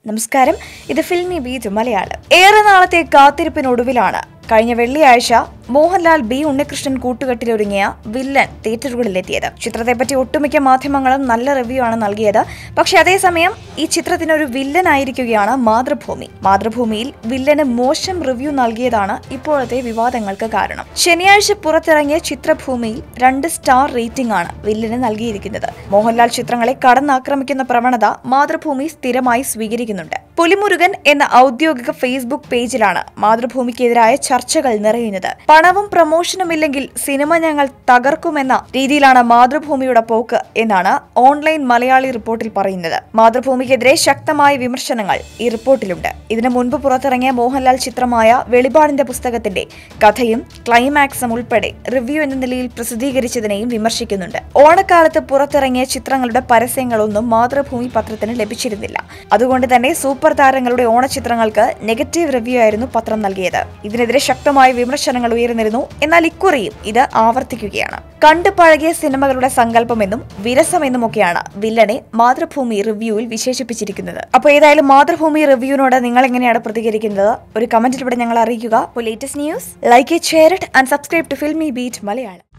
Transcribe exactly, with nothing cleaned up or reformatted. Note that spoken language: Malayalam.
നമസ്കാരം, ഇത് ഫിൽമിബീറ്റ് മലയാളം. ഏറെ നാളത്തെ കാത്തിരിപ്പിനൊടുവിലാണ് കഴിഞ്ഞ വെള്ളിയാഴ്ച മോഹൻലാൽ ബി ഉണ്ണികൃഷ്ണൻ കൂട്ടുകെട്ടിലൊരുങ്ങിയ വില്ലൻ തിയേറ്ററുകളിലെത്തിയത്. ചിത്രത്തെപ്പറ്റി ഒട്ടുമിക്ക മാധ്യമങ്ങളും നല്ല റിവ്യൂ ആണ് നൽകിയത്. പക്ഷെ അതേസമയം ഈ ചിത്രത്തിനൊരു വില്ലൻ ആയിരിക്കുകയാണ് മാതൃഭൂമി. മാതൃഭൂമിയിൽ വില്ലന് മോശം റിവ്യൂ നൽകിയതാണ് ഇപ്പോഴത്തെ വിവാദങ്ങൾക്ക് കാരണം. ശനിയാഴ്ച പുറത്തിറങ്ങിയ ചിത്രഭൂമിയിൽ രണ്ട് സ്റ്റാർ റേറ്റിംഗ് ആണ് വില്ലന് നൽകിയിരിക്കുന്നത്. മോഹൻലാൽ ചിത്രങ്ങളെ കടന്നാക്രമിക്കുന്ന പ്രവണത മാതൃഭൂമി സ്ഥിരമായി സ്വീകരിക്കുന്നുണ്ട്. പുലിമുരുകൻ എന്ന ഔദ്യോഗിക ഫേസ്ബുക്ക് പേജിലാണ് മാതൃഭൂമിക്കെതിരായ ചർച്ചകൾ നിറയുന്നത്. പണവും പ്രമോഷനും ഇല്ലെങ്കിൽ സിനിമ ഞങ്ങൾ തകർക്കുമെന്ന രീതിയിലാണ് മാതൃഭൂമിയുടെ പോക്ക് എന്നാണ് ഓൺലൈൻ മലയാളി റിപ്പോർട്ടിൽ പറയുന്നത്. മാതൃഭൂമിക്കെതിരെ ശക്തമായ വിമർശനങ്ങൾ ഈ റിപ്പോർട്ടിലുണ്ട്. ഇതിനു മുൻപ് പുറത്തിറങ്ങിയ മോഹൻലാൽ ചിത്രമായ വെളിപാടിന്റെ പുസ്തകത്തിന്റെ കഥയും ക്ലൈമാക്സും ഉൾപ്പെടെ റിവ്യൂ എന്ന നിലയിൽ പ്രസിദ്ധീകരിച്ചതിനെയും വിമർശിക്കുന്നുണ്ട്. ഓണക്കാലത്ത് പുറത്തിറങ്ങിയ ചിത്രങ്ങളുടെ പരസ്യങ്ങളൊന്നും മാതൃഭൂമി പത്രത്തിന് ലഭിച്ചിരുന്നില്ല. അതുകൊണ്ട് തന്നെ സൂപ്പർ താരങ്ങളുടെ ഓണച്ചിത്രങ്ങൾക്ക് നെഗറ്റീവ് റിവ്യൂ ആയിരുന്നു പത്രം നൽകിയത്. ഇതിനെതിരെ ശക്തമായ വിമർശനങ്ങൾ ഉയർന്നിരുന്നു. എന്നാൽ ഇക്കുറിയും ഇത് ആവർത്തിക്കുകയാണ്. കണ്ടു പഴകിയ സിനിമകളുടെ സങ്കല്പമെന്നും വിരസമെന്നുമൊക്കെയാണ് വില്ലനെ മാതൃഭൂമി റിവ്യൂവിൽ വിശേഷിപ്പിച്ചിരിക്കുന്നത്. അപ്പോൾ ഏതായാലും മാതൃഭൂമി റിവ്യൂവിനോട് നിങ്ങൾ എങ്ങനെയാണ് പ്രതികരിക്കുന്നത്? ഒരു കമന്റിലൂടെ ഞങ്ങൾ അറിയിക്കുക. Latest news like it, share it and subscribe to Filmibeat Malayalam.